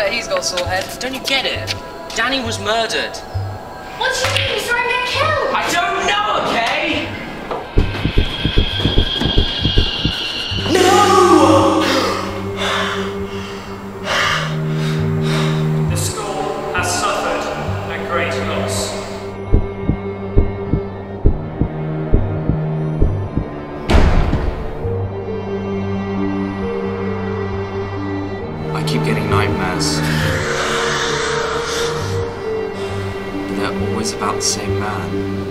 bet he's got a sore head. Don't you get it? Danny was murdered. What do you mean? You saw him get killed? I don't know, okay? No! The school has suffered a great loss. I keep getting nightmares. But they're always about the same man.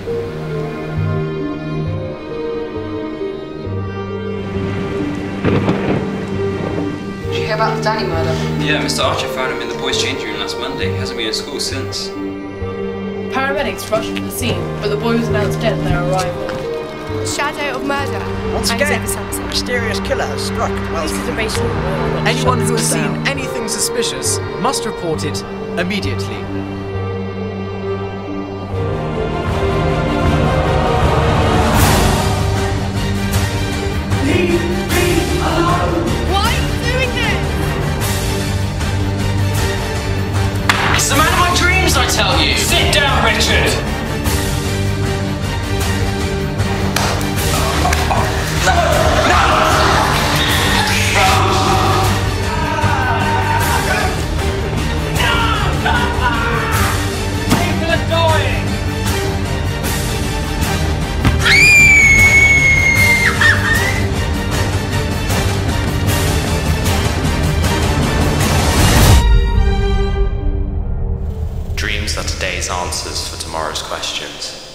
Did you hear about the Danny murder? Yeah, Mr. Archer found him in the boys' changing room last Monday. He hasn't been in school since. Paramedics rushed to the scene, but the boy was announced dead at their arrival. Shadow of murder. Once again, a mysterious killer has struck. Anyone who has seen anything suspicious must report it immediately. Leave me alone! Why are you doing this? It's the man of my dreams, I tell you! Sit down, Richard! Dreams are today's answers for tomorrow's questions.